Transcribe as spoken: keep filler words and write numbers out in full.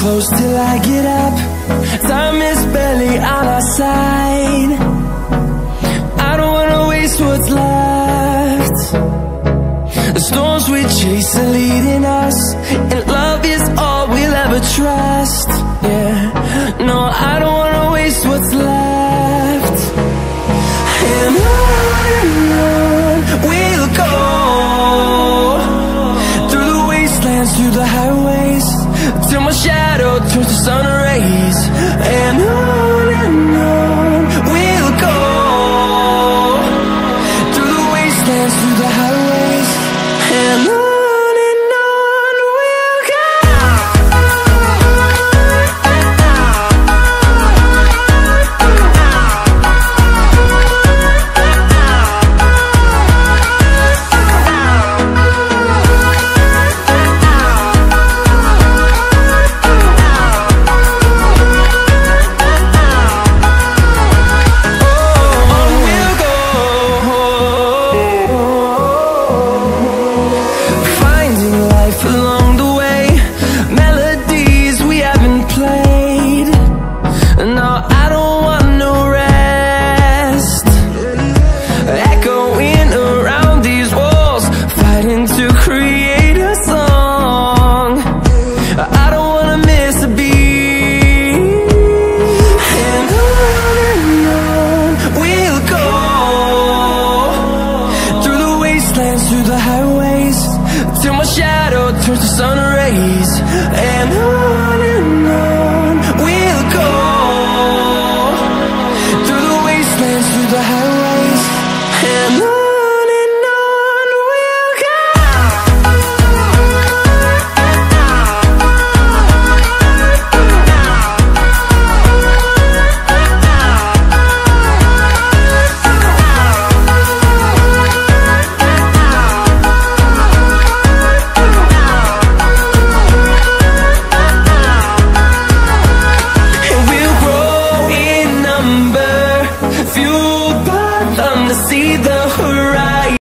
close till I get up. Time is barely on our side. I don't wanna waste what's left. The storms we chase are leading us, and love is all we'll ever trust. Yeah, no, I don't wanna waste what's left. And on and on we'll go, through the wastelands, through the highways, till my shadow turns to sun rays. And on and on we'll go, through the wastelands, through the highways, and on. Through the highways, till my shadow turns to sun rays.